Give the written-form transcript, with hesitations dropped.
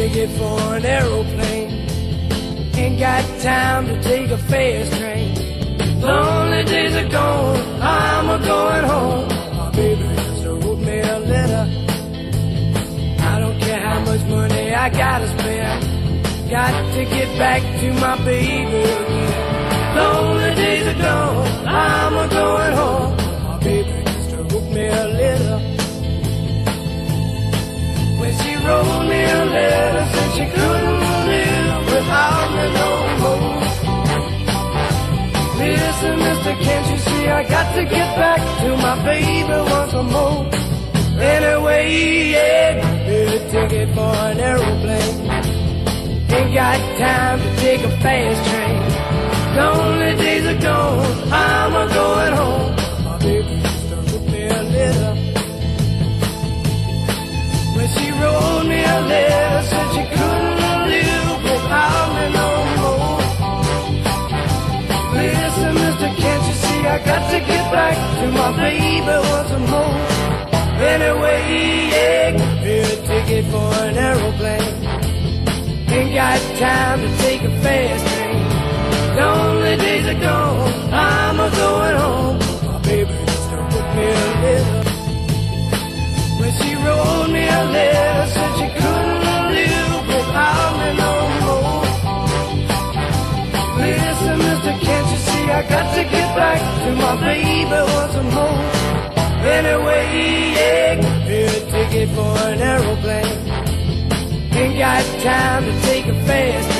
ticket for an aeroplane. Ain't got time to take a fast train. Lonely days are gone, I'm a-going home. My baby just wrote me a letter. I don't care how much money I gotta spend. Got to get back to my baby again. Lonely days are gone, I'm a-going home. My baby just wrote me a letter. When she wrote me a letter, said she couldn't live without me no more. Listen, mister, can't you see I got to get back to my baby once more. Anyway, yeah, get a ticket for an aeroplane. Ain't got time to take a fast train. Lonely days are gone, I'm a-going home. My baby just wrote me a letter. When she wrote me a letter, said she couldn't live without me no more. Listen, mister, can't you see I got to get back to my baby once more. Anyway, yeah, get a ticket for an aeroplane. Ain't got time to take a fast train. Lonely days are gone, I'm a-going home. My baby just wrote me a letter. When she wrote me a letter, said she couldn't live without me no more. Listen, mister, can't you see I got to get back to my baby once more. Anyway, yeah, get a ticket for an aeroplane. Ain't got time to take a fast